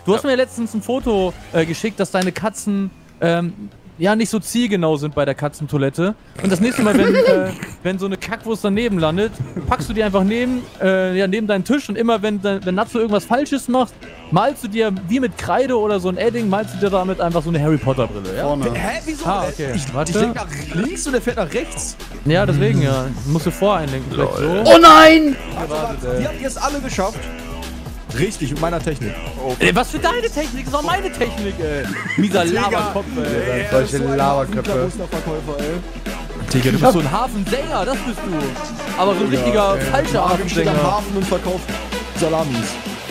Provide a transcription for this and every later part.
Du hast mir letztens ein Foto geschickt, dass deine Katzen ja nicht so zielgenau sind bei der Katzentoilette. Und das nächste Mal, wenn so eine Kackwurst daneben landet, packst du die einfach neben deinen Tisch und immer wenn Natsu irgendwas Falsches macht, malst du dir wie mit Kreide oder so ein Edding, malst du dir damit einfach so eine Harry Potter Brille, ja? Hä, wieso? Okay. Ich lenk nach links und der fährt nach rechts. Ja, deswegen ja. Musst du voreinlenken, vielleicht so. Oh nein! Die habt ihr es alle geschafft. Richtig, mit meiner Technik. Ey, was für deine Technik? Das war meine Technik, ey. Mieser Laberkopf, ey. Solche Laberköpfe. Musterverkäufer, ey. Digga, du bist so ein Hafensänger, das bist du. Aber so ein richtiger falscher Steht am Hafensänger. Hafen und verkauft Salamis.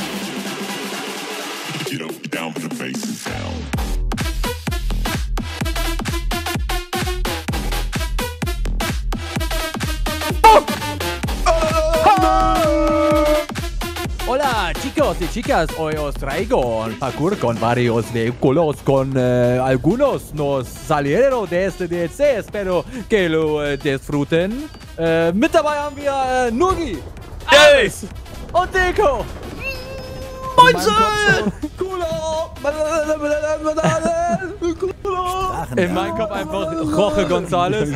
Get up, down for the bass and sound. Hola chicos y chicas, hoy os traigo un parkour con varios vehículos con algunos nos salieron de este DLC, espero que lo disfruten. Mit dabei haben wir Nugi, Alex und Deko. In meinem Kopf einfach Jorge González.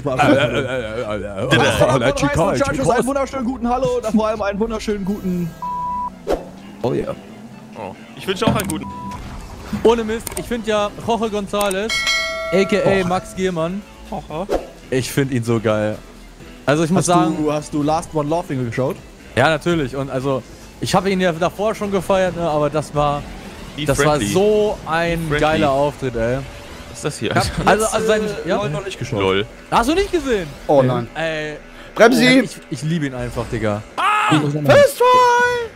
Einen wunderschönen guten Hallo und vor allem einen wunderschönen guten... Oh ja. Yeah. Oh. Ich wünsche auch einen guten. Ohne Mist, ich finde ja Jorge González, a.k.a. Max Giermann, ich finde ihn so geil. Also ich muss sagen... Hast du Last One Laughing geschaut? Ja, natürlich. Und also, ich habe ihn ja davor schon gefeiert, ne, aber das war so ein geiler Auftritt, ey. Was ist das hier? Also sein... Ja? Noch nicht geschaut. Lol. Hast du nicht gesehen? Oh nein. Ey, Bremsi! ich liebe ihn einfach, Digga. First try!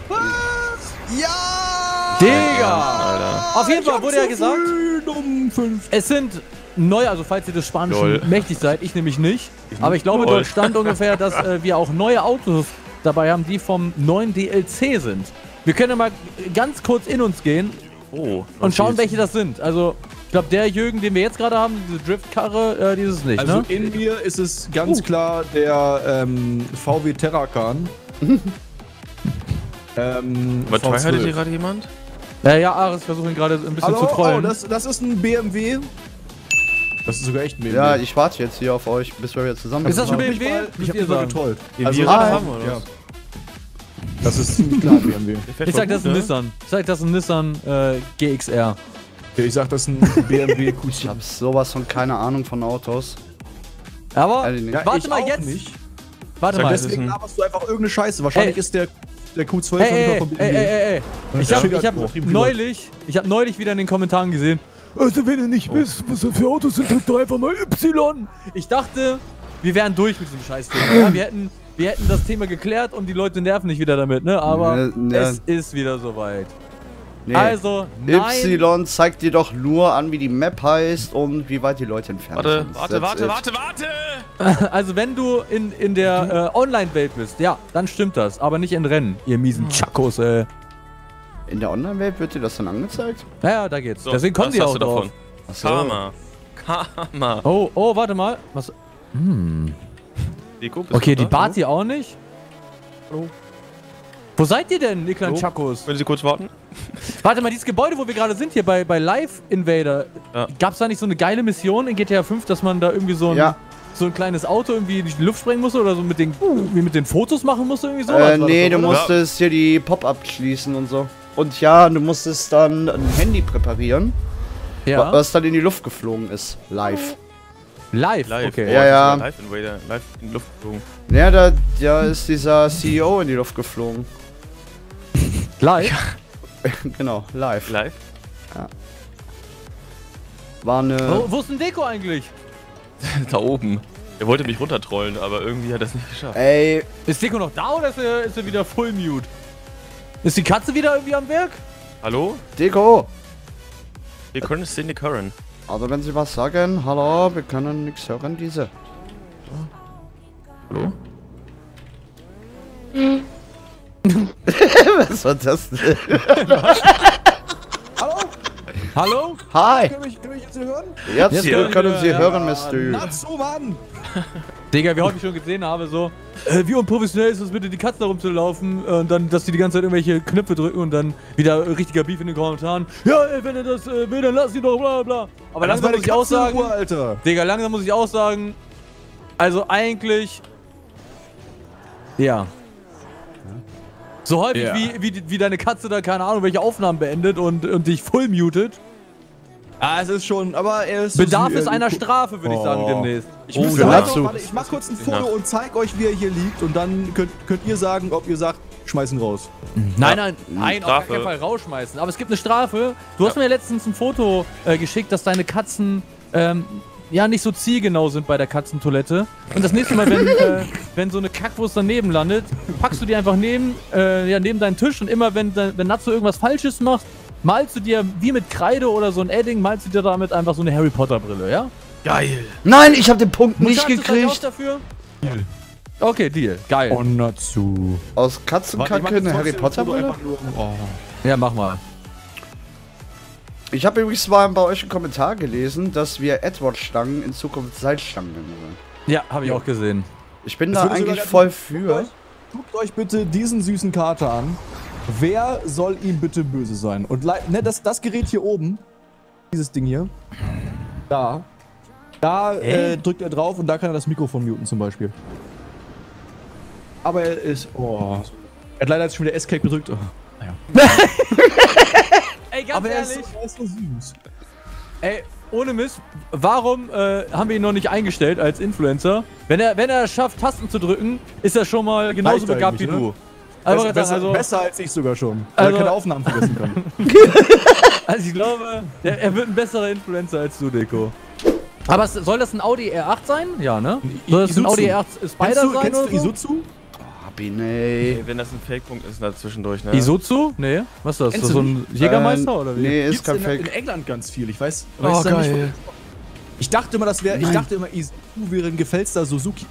Ja! Digga! Alter. Auf jeden Fall wurde ja gesagt, Um 5. es sind neu, also falls ihr des Spanischen Lol. mächtig seid, ich nämlich nicht, aber ich glaube, Lol. dort stand ungefähr, dass wir auch neue Autos dabei haben, die vom neuen DLC sind. Wir können ja mal ganz kurz in uns gehen und schauen, welche das sind. Also, ich glaube, der Jürgen, den wir jetzt gerade haben, diese Driftkarre, dieses nicht, Also ne? in mir ist es ganz klar der VW Terracan. Was tryhardet hier gerade jemand? Ja, Ares versucht ihn gerade ein bisschen zu trollen. Oh, das ist ein BMW. Das ist sogar echt ein BMW. Ja, ich warte jetzt hier auf euch, bis wir wieder zusammen Ist das sind. schon Ich BMW? hab mich mal getrollt. Also, hi. haben wir Ja. das? Das ist ziemlich klar ein BMW. Ich sag, das ist ein Nissan. Ich sag, das ist ein Nissan GXR. Ich sag, das ist ein BMW Ich Q7. hab sowas von keine Ahnung von Autos. Aber, Ehrlich nicht. warte ich mal auch jetzt. nicht. Warte Sag, mal. Deswegen laberst du einfach irgendeine Scheiße. Wahrscheinlich Ey. ist der Q12 Ey, von BMW. ey. Ich hab Triggert neulich wieder in den Kommentaren gesehen, also wenn du nicht wisst, was das für Autos sind, drück doch einfach mal Y. Ich dachte, wir wären durch mit diesem Scheißthema. Ja, wir hätten das Thema geklärt und die Leute nerven nicht wieder damit, ne? Aber Ne. es ist wieder soweit. Nee. Also, nein. Y zeigt dir doch nur an, wie die Map heißt und wie weit die Leute entfernt sind. Warte! Also wenn du in der Online-Welt bist, ja, dann stimmt das. Aber nicht in Rennen, ihr miesen Chakos, ey. In der Online-Welt wird dir das dann angezeigt? Ja, da geht's. So, Deswegen kommen was die hast auch du drauf. davon? Karma. Oh, warte mal. Was? Deko, bist Okay, du die da? Barty auch nicht. Hallo? Wo seid ihr denn, ihr kleinen Hallo? Chakos? Können Sie kurz warten? Warte mal, dieses Gebäude, wo wir gerade sind, hier bei Live Invader. Ja. Gab's da nicht so eine geile Mission in GTA 5, dass man da irgendwie so ein kleines Auto irgendwie in die Luft sprengen musste oder so mit den Fotos machen musste irgendwie so? Nee, du musstest hier die Pop-Up schließen und so. Und ja, du musstest dann ein Handy präparieren, Ja. was dann in die Luft geflogen ist. Live. Live, Live. okay. Ja, ja. Live Invader. Live in die Luft geflogen. Ja, da ist dieser CEO in die Luft geflogen. Live? Genau, live. Live? War eine... Wo ist denn Deko eigentlich? Da oben. Er wollte mich runtertrollen, aber irgendwie hat er es nicht geschafft. Ey, Ist Deko noch da oder ist er wieder full mute? Ist die Katze wieder irgendwie am Werk? Hallo? Deko! Wir können es sehen, die Current. Also wenn Sie was sagen, hallo, wir können nichts hören, diese. Hallo? Was war das denn? Hallo? Hallo? Hi! Können wir mich jetzt hören? Jetzt können Sie ja. hören, Mr. Na zu, Mann! Digga, wie häufig ich schon gesehen habe, so, wie unprofessionell ist es bitte, die Katzen herumzulaufen und dann, dass die ganze Zeit irgendwelche Knöpfe drücken und dann wieder richtiger Beef in den Kommentaren. Ja, ey, wenn er das will, dann lass ihn doch, bla bla. Aber langsam muss ich auch sagen, Alter. Digga, langsam muss ich auch sagen, also eigentlich, ja. So häufig Ja. wie deine Katze da, keine Ahnung, welche Aufnahmen beendet und dich full mutet. Ah, es ist schon, aber er ist Bedarf es einer Strafe, würde ich sagen, Oh. demnächst. Ich muss für sagen, Natsu. warte, ich mach kurz ein Foto und zeig euch, wie er hier liegt und dann könnt ihr sagen, ob ihr sagt, schmeißen raus. Nein, auf gar Strafe. keinen Fall rausschmeißen. Aber es gibt eine Strafe. Du hast mir letztens ein Foto geschickt, dass deine Katzen ja nicht so zielgenau sind bei der Katzentoilette. Und das nächste Mal, wenn so eine Kackwurst daneben landet, packst du die einfach neben deinen Tisch und immer, wenn Natsu irgendwas Falsches macht, malst du dir wie mit Kreide oder so ein Edding, malst du dir damit einfach so eine Harry Potter Brille, ja? Geil. Nein, ich habe den Punkt nicht Muchachos, seid ihr auch gekriegt. dafür? Okay, Deal. Geil. Oh, Natsu. Aus Katzenkacke eine Harry Potter Brille? Ja, mach mal. Ich habe übrigens mal bei euch einen Kommentar gelesen, dass wir Edward-Stangen in Zukunft Salzstangen nennen sollen. Ja, habe ich auch gesehen. Ich bin Das da würde sogar eigentlich ganz- voll für. Guckt euch bitte diesen süßen Kater an. Wer soll ihm bitte böse sein? Und ne, das Gerät hier oben, dieses Ding hier, da drückt er drauf und da kann er das Mikrofon muten zum Beispiel. Aber er ist, er hat leider jetzt schon wieder Escape gedrückt. Oh, naja. Ey, ganz Aber er ehrlich. ist so süß. Ey, ohne Mist, warum haben wir ihn noch nicht eingestellt als Influencer? Wenn er es schafft, Tasten zu drücken, ist er schon mal genauso Reicht begabt wie eigentlich, du. ne? Also, Besser als ich sogar schon. Weil Also- er keine Aufnahmen vergessen kann. also ich glaube, er wird ein besserer Influencer als du, Deko. Aber soll das ein Audi R8 sein? Ja, ne? Soll das ein Isuzu. Audi R8 Spider sein Kennst oder du so? Isuzu? Biney. Ey, wenn das ein Fake-Punkt ist, da zwischendurch, ne? Isuzu? Nee. Was ist das? Kennst So du ein Jägermeister oder wie? Nee, ist Gibt's kein in Fake. England ganz viel, ich weiß. Oh, weiß dann nicht, geil. ich dachte immer, Isuzu wäre ein gefälschter Suzuki.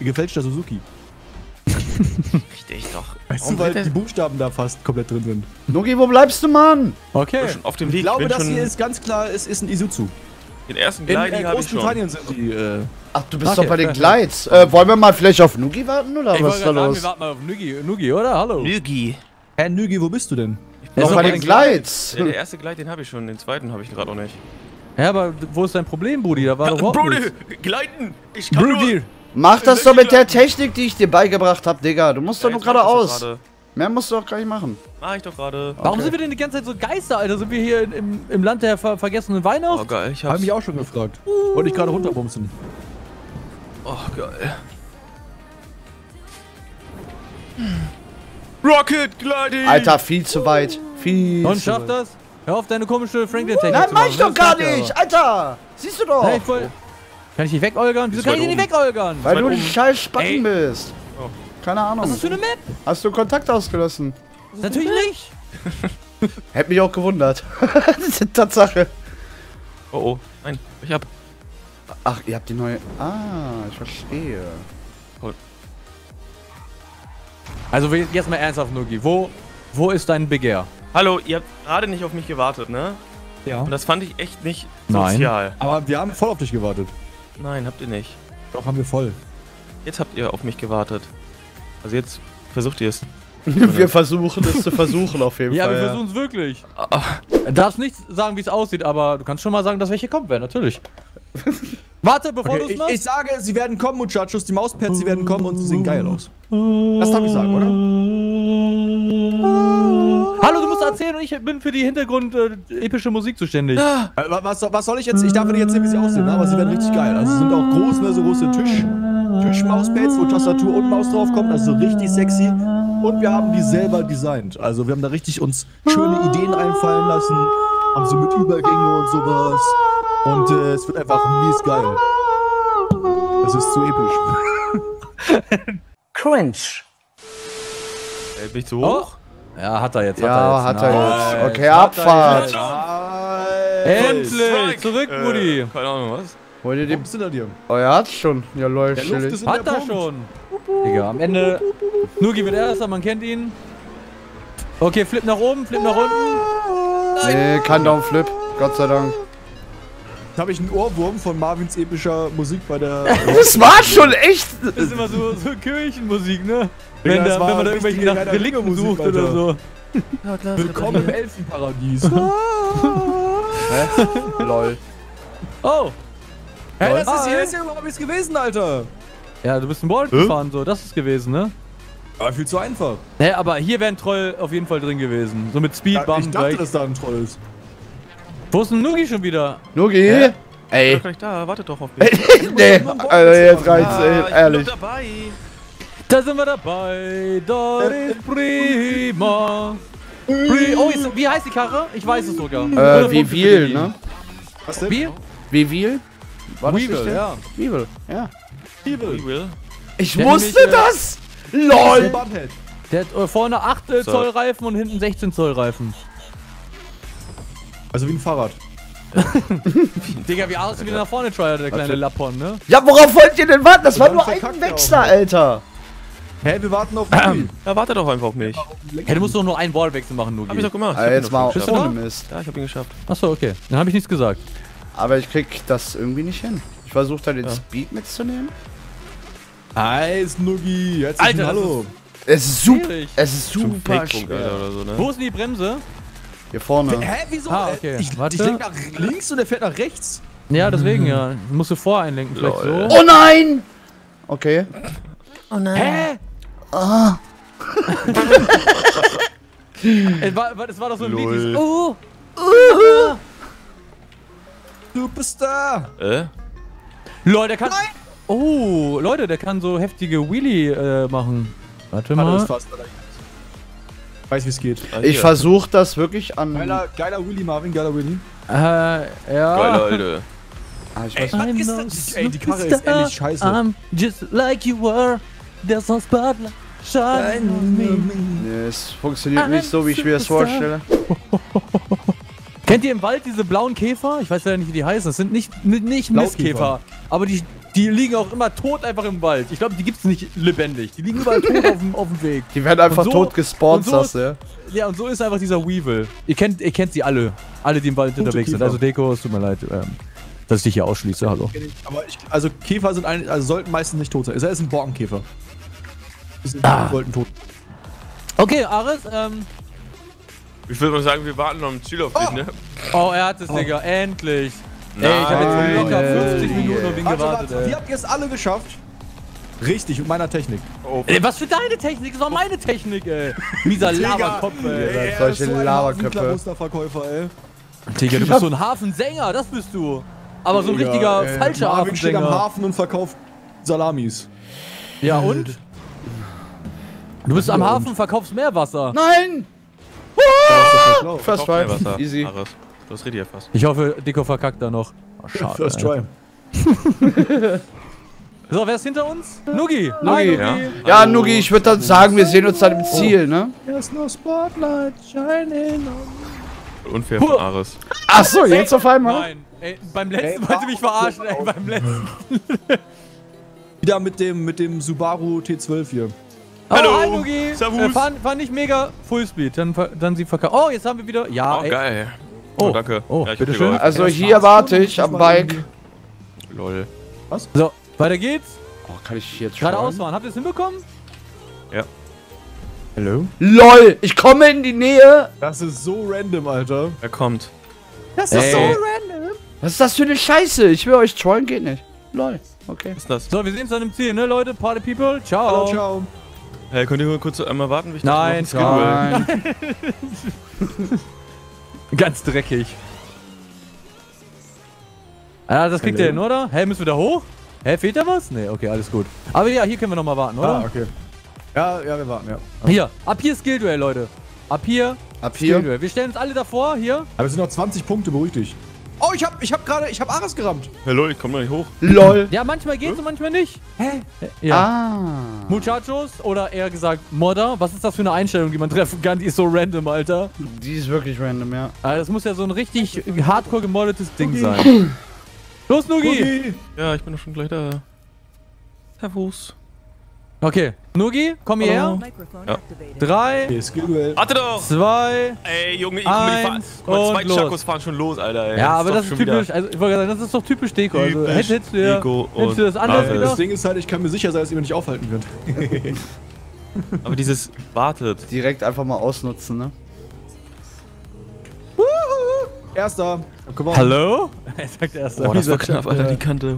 Richtig doch. Weißt du, weil die Buchstaben da fast komplett drin sind. Nugi, wo bleibst du, Mann? Okay. schon auf dem Weg. Ich glaube, bin das schon hier ist ganz klar, es ist ein Isuzu. den ersten In Glidey habe ich schon. Großbritannien sind die, Ach, du bist Okay, doch bei den fair. Glides. Wollen wir mal vielleicht auf Nugi warten oder Ich was wollte ist da gerade sagen, los? wir warten mal auf Nugi, oder? Hallo. Lügi. Herr Nügi, wo bist du denn? Er ist Noch doch bei den Glides. Ja, der erste Glide, den habe ich schon, den zweiten habe ich gerade noch nicht. Ja, aber wo ist dein Problem, Brudi? Da war doch überhaupt nichts. Gleiten! Ich kann Brudi! Mach das doch mit der Technik, die ich dir beigebracht habe, Digga. Du musst doch nur geradeaus. Gerade. Mehr musst du doch gar nicht machen. Mach ich doch gerade. Warum sind wir denn die ganze Zeit so Geister, Alter? Sind wir hier im Land der vergessenen Weihnacht? Oh geil, ich Hab hab's. mich auch schon gefragt. Wollte ich gerade runterbumsen. Oh geil. Rocket Gliding! Alter, viel zu weit. Viel Und zu schafft weit. das? Hör auf, deine komische Franklin-Technik Nein, zu mach machen. ich doch Das gar sagt er nicht. aber. Alter. Siehst du doch. Hey, kann ich dich wegolgern? Wieso Ist kann ich weit dich nicht wegolgern? Weil du weit ein oben. scheiß Spacken Ey. bist. Oh. Keine Ahnung. Was ist das für eine Map? Hast du Kontakt ausgelassen? Natürlich nicht. Hätte mich auch gewundert. Das ist eine Tatsache. Oh oh, nein, ich hab. Ach, ihr habt die neue... Ah, ich verstehe. Also jetzt mal ernsthaft, Nugi. Wo ist dein Begehr? Hallo, ihr habt gerade nicht auf mich gewartet, ne? Ja. Und das fand ich echt nicht Nein. sozial. Aber wir haben voll auf dich gewartet. Nein, habt ihr nicht. Doch, haben wir voll. Jetzt habt ihr auf mich gewartet. Also jetzt versucht ihr es. Wir versuchen es zu versuchen auf jeden Ja, Fall. wir versuchen es wirklich. Du darfst nicht sagen, wie es aussieht, aber du kannst schon mal sagen, dass welche kommen werden, natürlich. Warte, bevor du Okay, es machst. ich sage, sie werden kommen, Muchachos. Die Mauspads, sie werden kommen und sie sehen geil aus. Das darf ich sagen, oder? Hallo, du musst erzählen und ich bin für die Hintergrund-epische Musik zuständig. Was soll ich jetzt? Ich darf nicht erzählen, wie sie aussehen, ne? Aber sie werden richtig geil. Also sie sind auch groß, ne? So große Tischmauspads, wo Tastatur und Maus drauf kommt. Also so richtig sexy. Und wir haben die selber designt. Also wir haben da richtig uns schöne Ideen reinfallen lassen. Haben so mit Übergänge und sowas. Und es wird einfach mies geil. Das ist zu episch. Cringe. Bin ich zu hoch? Ja, hat er jetzt. Ja, hat er Nice. jetzt. Okay, Abfahrt. Endlich! Zurück, Brudi! Keine Ahnung, was? Wollt ihr die... Bist du da dir? Oh, er hat's schon. Ja, lol, Der Luft chillig. ist in Hat der er Punkt. schon! Digga, am Ende. Nugi wird erster, man kennt ihn. Okay, Flip nach oben, Flip nach unten. Nee, kein Downflip. Gott sei Dank. Jetzt habe ich einen Ohrwurm von Marvins epischer Musik bei der... Das war schon echt. Das ist immer so Kirchenmusik, ne? Digga, das Wenn war man da richtige irgendwelche nach Relikten Musik, sucht Alter. oder so. Willkommen im Elfenparadies. Hä? Lol. Oh! Hä, Ah, hier ist ja überhaupt nichts gewesen, Alter. Ja, du bist ein Wall gefahren, so. Das ist gewesen, ne? Aber viel zu einfach. Hä, aber hier wäre ein Troll auf jeden Fall drin gewesen. So mit Speed, Ja, Bump, ich dachte, gleich. dass da ein Troll ist. Wo ist denn Nugi schon wieder? Nugi? Ich bin Ey. doch gleich da, wartet doch auf mich. Nee, Alter, jetzt reicht's, ey, ich bin ehrlich. doch dabei. Da sind wir dabei. Das ist prima. Oh, wie heißt die Karre? Ich weiß es sogar. Vivil, ne? Was denn? Wie? Vivil? War das Weevil, nicht der? ja. Vivil, ja. Ich will. Ich Der wusste nämlich, das! LOL! Butthead. Der hat vorne 8 Zoll Reifen und hinten 16 Zoll Reifen. Also wie ein Fahrrad. Digga, wie arg wieder nach vorne tryert, der kleine Lappon, ne? Ja, worauf wollt ihr denn warten? Das war dann nur verkackt ein er Wechsler, auch noch. Alter. Hä, wir warten auf Nugi. Ja, warte doch einfach auf mich. Hey, du musst doch nur einen Wallwechsel machen, Nugi. Hab ich doch gemacht. Alter, jetzt mal Bist du ohne da? Mist. Ja, ich hab ihn geschafft. Achso, okay. Dann habe ich nichts gesagt. Aber ich krieg das irgendwie nicht hin. Ich versuche da den Speed mitzunehmen. Eis, Nugi. Herzlichen Alter, das Hallo. Es ist super. Schwierig. Es ist super Fake-Punkt, Alter, schwer. oder so, ne? Wo ist denn die Bremse? Hier vorne. Hä, wieso? Ah, okay. Ich Warte. lenk nach links und der fährt nach rechts. Ja, deswegen ja. Musst du vor einlenken, vielleicht Lol. so. Oh nein! Okay. Hä? Es war doch so ein Lied, wie Lol. Superstar. Leute, der kann... Oh, Leute, der kann so heftige Wheelie machen. Warte Warte, mal. ist fast. Weiß, wie es geht. Ah, Ich hier. versuche das wirklich an. Geiler Willy, Marvin, geiler Willy. Ja. Geiler, Alter. Ah, ich weiß I'm ist no das? Ey, die Karre ist superstar. ehrlich scheiße. I'm just like you were. There's no spotlight shining on me. Nee, es funktioniert nicht so, wie ich mir das vorstelle. Kennt ihr im Wald diese blauen Käfer? Ich weiß leider nicht, wie die heißen. Das sind nicht Mistkäfer. Aber die liegen auch immer tot einfach im Wald. Ich glaube, die gibt's nicht lebendig. Die liegen überall tot auf dem Weg. Die werden einfach Und so- tot gespawnt, und so sagst du, ja? Ja, und so ist einfach dieser Weevil. Ihr kennt sie alle. Alle, die im Wald unterwegs sind. Käfer. Also Deko, es tut mir leid, dass ich dich hier ausschließe. Hallo. Aber also Käfer sind sollten meistens nicht tot sein. Es ist ein Borkenkäfer. Wollten tot. Okay, Aris, Ich würde mal sagen, wir warten noch im Ziel auf dich, ne? oh, er hat es, Digga. Endlich. Ey, ich habe jetzt Nein, locker ey. 50 Minuten auf ihn gewartet, Wie ey. habt ihr es alle geschafft? Richtig, mit meiner Technik. Oh, Ey, was für deine Technik? Das war meine Technik, ey. Mieser Laberkopf, ey. solche Lavaköpfe. Musterverkäufer, ey. Digga, du bist so ein Hafensänger, das bist du. Aber so ein richtiger falscher Marvin steht am Hafensänger. Hafen und verkauft Salamis. Ja, und? Du bist am Hafen, verkaufst Meerwasser. Nein! First try. Wasser. Easy. Aris. Du hast richtig erfasst. Ich hoffe, Deko verkackt da noch. Oh, schade. First ey. try. So, wer ist hinter uns? Nugi. Nugi. Ja? Ja, Nugi, ich würde dann sagen, wir sehen uns dann im Ziel, ne? There's no spotlight shining on. Unfair von Aris. Achso, jetzt auf einmal? Nein. Ey, beim letzten wollte mich verarschen, ey. Beim letzten. Wieder mit dem Subaru T12 hier. Hallo. Oh, hi, Nugi. Servus. Fahren nicht mega Fullspeed. Dann sie verkaufen. Oh, jetzt haben wir wieder. Ja, Oh, ey. geil. Oh, danke. oh, Ja, ich hab bitteschön. dir geholfen. Also hier warte ich am Bike. Lol. So, weiter geht's. Oh, kann ich jetzt Geradeaus schon? fahren. Habt ihr es hinbekommen? Ja. Hallo? LOL, ich komme in die Nähe. Das ist so random, Alter. Er kommt. Das ist so random. Was ist das für eine Scheiße? Ich will euch trollen, geht nicht. LOL, okay. Was ist das? So, wir sehen uns dann im Ziel, ne, Leute? Party People. Ciao. Ciao, ciao. Hey, könnt ihr mal kurz einmal warten, wie ich Nein, das noch Nein. Ganz dreckig. Ah, das kriegt ihr hin, oder? Hä, müssen wir da hoch? Hä, fehlt da was? Nee, okay, alles gut. Aber ja, hier können wir nochmal warten, oder? Ah, okay. Ja, wir warten, ja. Hier, ab hier Skill-Duell, Leute. Ab hier Ab hier. Skill-Duell. Wir stellen uns alle davor, hier. Aber es sind noch 20 Punkte, beruhig dich. Oh, ich hab Ares gerammt. Hey, lol, ich komm noch nicht hoch. LOL. Ja, manchmal geht's und manchmal nicht. Hä? Ja. Ah. Muchachos oder eher gesagt Modder, was ist das für eine Einstellung, die man treffen kann? Die ist so random, Alter. Die ist wirklich random, ja. Also das muss ja so ein richtig hardcore gemoddetes Ding sein. Los, Nugi! Nugi. Ja, ich bin doch schon gleich da. Servus. Okay, Nugi, komm hierher. Ja. 3, Okay, Skill-Duell. Warte doch! 2. Ey, Junge, ich guck mal, die fahren. Guck mal, zwei und los. Chakos fahren schon los, Alter. Ey. Ja, aber doch das ist schon typisch. wieder Also, ich wollte sagen, das ist doch typisch Deko. Also, typisch hättest du Deko hättest du das und anders Marvel. Das gedacht? Ding ist halt, ich kann mir sicher sein, dass ihr mich nicht aufhalten könnt. Aber dieses wartet. Direkt einfach mal ausnutzen, ne? Erster. Komm on. Hallo? Er sagt erst. Boah, das war knapp, Alter, die Kante.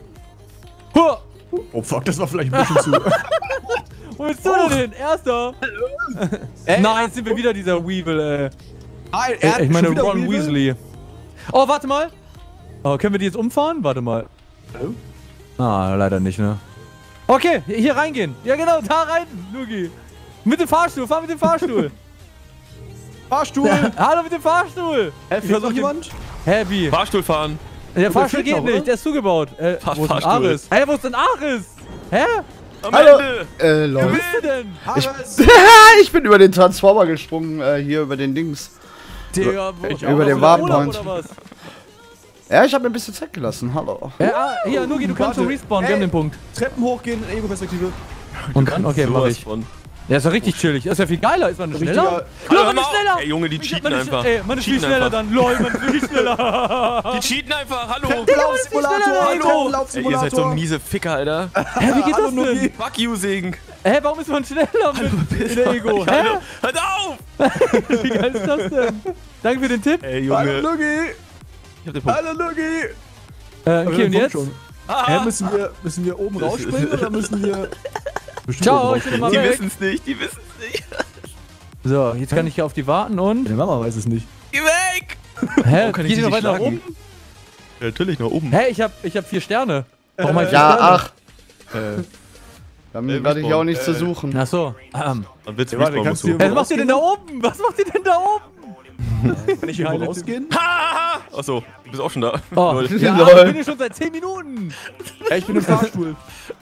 Oh fuck, das war vielleicht ein bisschen zu. Wo bist du denn hin? Erster. Nein, jetzt sind wir wieder dieser Weevil, Ich meine Ron Weasley. Oh, warte mal. Oh, können wir die jetzt umfahren? Warte mal. Hallo? Ah, leider nicht, ne? Okay, hier reingehen. Ja genau, da rein, Nugi. Mit dem Fahrstuhl, fahr mit dem Fahrstuhl. Fahrstuhl! Hallo mit dem Fahrstuhl. Fehlt noch jemand? Happy. Fahrstuhl fahren. Der Fahrstuhl fehlt geht noch, nicht, oder? der ist zugebaut. Wo ist denn Fahrstuhl. Aris? Hä, wo ist denn Aris? Hä? Am Hallo. Ende. Wo Lol. bist du denn? Ich bin über den Transformer gesprungen, hier über den Dings. Digga, wo? über den Urlaub Warpoint. oder was? Ja, ich habe mir ein bisschen Zeit gelassen, hallo. Hier, Nugi, du kannst schon Warte. respawnen, wir haben den Punkt. Treppen hochgehen in Ego-Perspektive. Und dann, okay, mach Sowas ich. von. Der ist ja richtig chillig. Ist ja viel geiler. Ist man schneller? Richtiger- Ja, Hör man mal ist auf. schneller. Ey, Junge, die cheaten Man ist- einfach. Ey, man ist viel Cheaten schneller einfach. dann. Lol, man ist viel schneller. Die cheaten einfach, hallo. Treppenlaufsimulator! Hallo. Ey, ihr Treppenlaufsimulator! seid so miese Ficker, Alter. Hä, wie geht Hallo, das Nugi. denn? Fuck you, Segen. Hä, warum ist man schneller in der Ego? Hä? Hallo. Hört auf! Wie geil ist das denn? Danke für den Tipp. Ey, Hallo Junge. Lugi! Ich hab den Punkt. Hallo Lugi! Okay, und jetzt? Hä, müssen wir oben rausspringen oder müssen wir... Bestimmt Ciao, oben ich bin rausspringen. immer Die weg. wissen's nicht, die wissen's nicht. So, jetzt kann ich hier auf die warten und... Deine Mama weiß es nicht. Geh weg! Hä, kann ich geht sie ihr noch nicht weiter nach schlagen? oben? Ja, natürlich, nach oben. Hä, ich hab 4 Sterne. Warum hab ich 4 Ja, Sterne? ach. Dann werde ich auch nichts zu suchen. Ach so. Dann willst du Warte, respawnen, kannst musst du- du. Was macht ihr denn da oben? Was macht ihr denn da oben? Kann ich hier Geile rausgehen? Achso, du bist auch schon da. Oh, Lol. ja, Lol. ich bin hier schon seit 10 Minuten. Ja, ich bin im Fahrstuhl.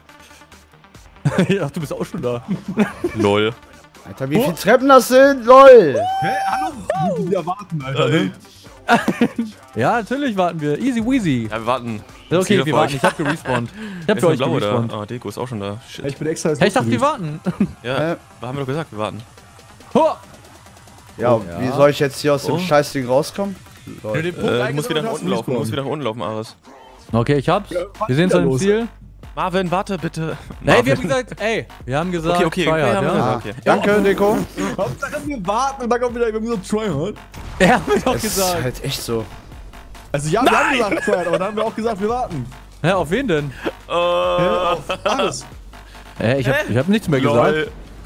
Ach, du bist auch schon da. Lol. Alter, wie viele Treppen das sind, lol. Hä? Hallo? Die wieder warten, Alter. Ne? Ja, natürlich warten wir. Easy weasy. Ja, wir warten. Okay, wir warten. Ich hab gerespawnt. Ich hab Ist für eine euch blaue da. gerespawnt. Ah, Deko ist auch schon da. Ja, Shit. ich bin extra jetzt Hey, ich dachte, wir hochgedüst. warten. Ja, haben wir doch gesagt, wir warten. Ho! Ja, wie soll ich jetzt hier aus dem Oh. Scheißding rauskommen? Wenn du den Punkt Du musst eingesammelt wieder nach hast, unten laufen. Du respawn. musst wieder nach unten laufen, Aris. Okay, ich hab's. Wir sehen uns wieder an dem los. Ziel. Marvin, warte bitte. Hey, wir haben gesagt, wir haben gesagt, Okay, Tryhard, haben wir ja? gesagt. Okay. Danke, Deko. Hauptsache wir warten und dann kommt wieder irgendwie so Tryhard. Er hat mir doch Das ist gesagt. halt echt so. Also ja, wir haben gesagt Tryhard, aber dann haben wir auch gesagt, wir warten. Hä, auf wen denn? Auf alles. Hä, ich hab nichts mehr gesagt. Lol.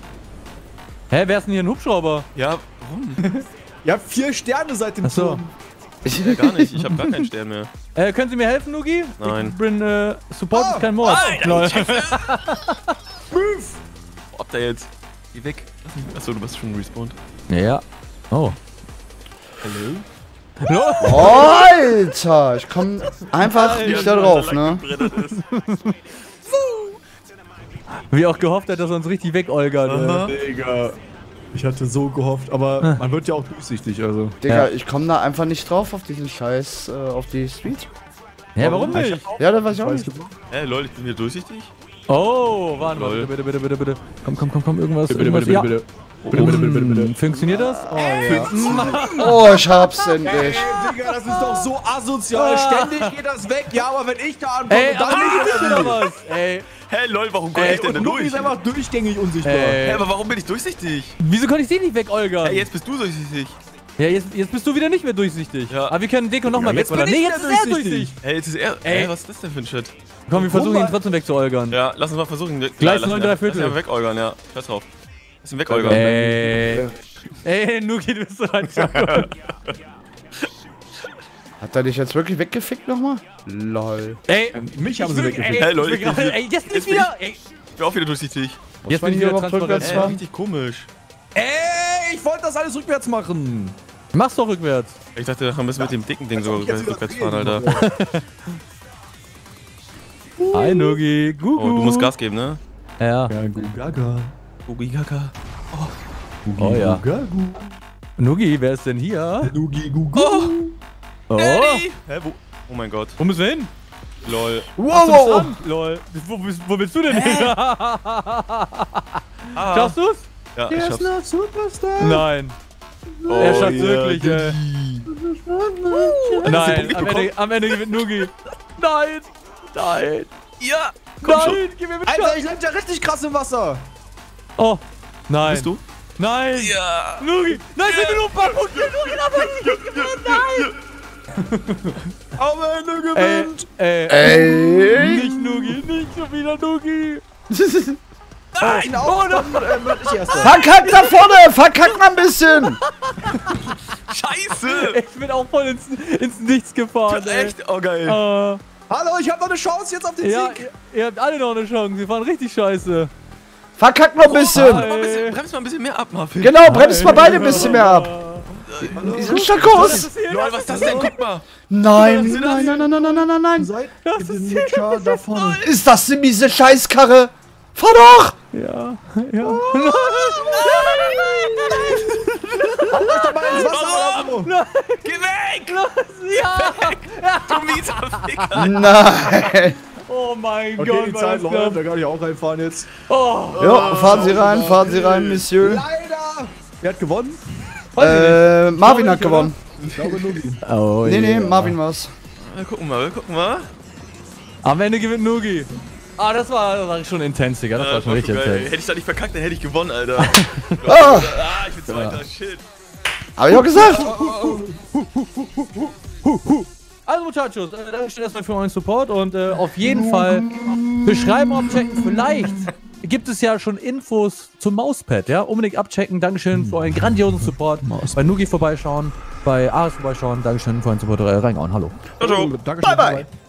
Hä, wer ist denn hier ein Hubschrauber? Ja, warum? Ihr habt 4 Sterne seit dem Ach so. Turm. Ja, gar nicht. Ich hab gar keinen Stern mehr. Können Sie mir helfen, Nugi? Nein. Ich bin, Support ist kein Mord. Lol. Wo ab da jetzt? Geh weg. Achso, du bist schon respawned. Ja. Oh. Alter, ich komm einfach nicht da drauf, ne? Wie auch gehofft hat, dass er uns richtig wegolgert. Digga. Ich hatte so gehofft, aber man wird ja auch durchsichtig, also. Digga, ich komm da einfach nicht drauf auf diesen Scheiß, auf die Street. Hä, warum nicht? Ja, das weiß ich auch nicht. Hä, lol, ich bin hier durchsichtig? Oh, warte mal. Lol. Bitte. Komm, irgendwas. Bitte, irgendwas. bitte, Ja. bitte, bitte. Funktioniert das? Oh, ja. Oh, ich hab's endlich. Digga, das ist doch so asozial. Ständig geht das weg. Ja, aber wenn ich da ankomme, Ey, dann aber nicht nicht oder was? Ey, Hä, lol, warum komm ich denn da Und Nuki durch? ist einfach durchgängig unsichtbar. Hä, aber warum bin ich durchsichtig? wieso konnte ich sie nicht wegolgern? Hä, jetzt bist du durchsichtig. Ja, jetzt bist du wieder nicht mehr durchsichtig. Ja. Aber wir können Deko nochmal Ja, jetzt wegolgern. bin ich Nee, jetzt ist wieder er durchsichtig. durchsichtig. Hä, jetzt ist er. Ey. Hä, was ist das denn für ein Shit? Komm, wir versuchen ihn mal. trotzdem wegzuolgern. Ja, lass uns mal versuchen. Gleich lass ihn- 9 3/4. Lass ihn wegäugern, ja. Scheiß drauf. Lass ihn wegäugern. Ey, Nuki, du bist so ein Schauer. Hat er dich jetzt wirklich weggefickt nochmal? Lol. Ey, Mich haben sie weggefickt. Hey, Leute, ich bin hier- ey, jetzt jetzt nicht bin wieder. Ey, Ich bin auch wieder durchsichtig. jetzt bin ich wieder transparent. Richtig komisch. Ey, ich wollte das alles rückwärts machen. Mach's doch rückwärts. Ich dachte, wir müssen mit dem dicken Ding sogar Jetzt rückwärts fahren, überdrehen. Alter. Hi, Nuki. Gugu. Oh, du musst Gas geben, ne? Ja. Ja, gu gaga. Gugi Gaga. Oh ja. Gagu. Nuki, wer ist denn hier? Nugi gugu. Oh. Hä, wo? Oh mein Gott. Wo müssen wir hin? Lol. Wow! Lol. Wo bist du denn hin? Schaffst du's? Ja, ich schaff's. Superstar. Nein. Oh, Er schafft's ja, wirklich, ey. Nein, Punkte am Ende gewinnt Nugi. Nein. Nein. Ja! Komm schon. Nein, gib mir mit. Alter, ich lande ja richtig krass im Wasser. Oh. Nein. Bist du? Nein. Ja! Nugi. Nein, sind nur ein paar Punkte. Nugi, aber nicht gewonnen. Nein. Am Ende gewinnt. Ey! Nicht Nugi. Nicht schon wieder Nugi. Nein, Oh, no. Ich erster. Verkackt da vorne! Verkackt mal ein bisschen! Scheiße! Ich bin auch voll ins Nichts gefahren, ey. Echt? Oh, geil. Hallo, ich habe noch eine Chance jetzt auf den Ja, Sieg. ihr habt alle noch eine Chance. Wir fahren richtig scheiße. Verkackt mal ein bisschen! Bremst mal ein bisschen mehr ab, Marvin. Genau, bremst mal beide ein bisschen mehr ab! Die sind Stakos! Lol, was ist das denn? Guck mal. Nein, nein, nein, nein, nein, nein, nein, nein! Seid den Lutscher da vorne. Ist das eine miese Scheißkarre? Fahr doch! Ja, ja. Haut euch doch mal ins Wasser oder so. Geh weg! Ja! Du mieser Ficker. Nein! Oh mein Okay, Gott, die war Zeit das läuft, knapp. da kann ich auch reinfahren jetzt. Oh, Jo, fahren Sie rein, Monsieur. Leider! Wer hat gewonnen? Marvin hat gewonnen. Ich glaube Nugi. oh Nee, Marvin war's. Wir gucken mal. Am Ende gewinnt Nugi. Ah, das war schon intens, Digga. Das war schon richtig geil. intens. Hätte ich da nicht verkackt, dann hätte ich gewonnen, Alter. Ah, Ich bin Zweiter. Shit. hab ich auch gesagt. Also Muchachos, danke erstmal für euren Support und auf jeden Fall beschreiben, abchecken. Vielleicht gibt es ja schon Infos zum Mauspad, ja? Unbedingt abchecken. Dankeschön für euren grandiosen Support. Bei Nugi vorbeischauen, bei Ares vorbeischauen. Dankeschön für euren Support. Reingehauen. Hallo. Ciao, ciao. Dankeschön. Bye, bye.